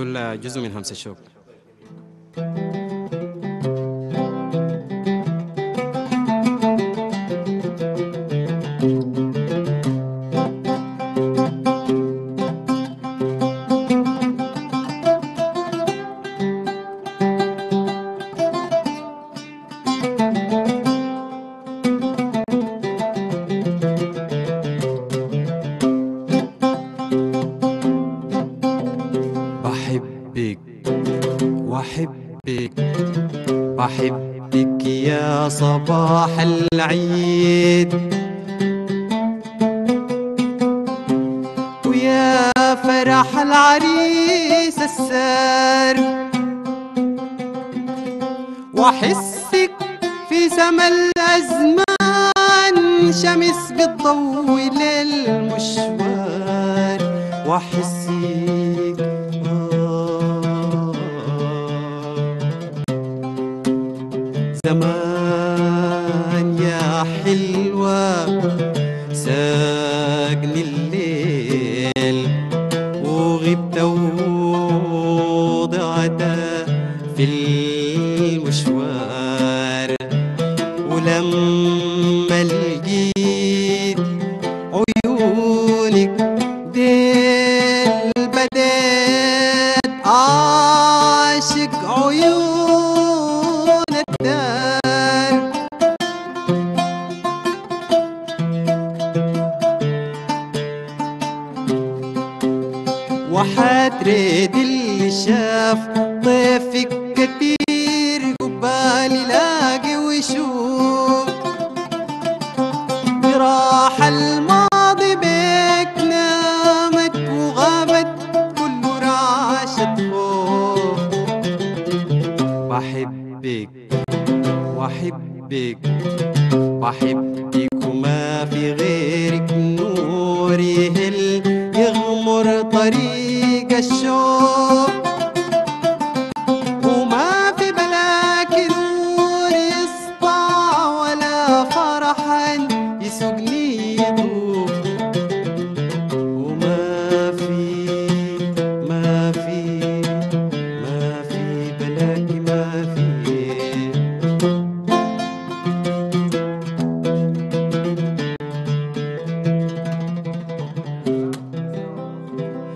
بقول جزء من همسة شوق. بحبك وأحبك، بحبك يا صباح العيد، ويا فرح العريس السار، وأحسك في سما الأزمان شمس بالضوء للمشوار، وأحسك زمان يا حلوة ساقني الليل، وغبت وضعت في المشوار، ولما لقيت عيونك ديل بديت عاشق عيون الدار، وحتريد اللي شاف ضيفك كتير قبال يلاقي ويشوف، براح الماضي بيك نامت وغابت كل رعشة خوف، بحبك وأحبك، بحبك وما في غيرك نور يهمني،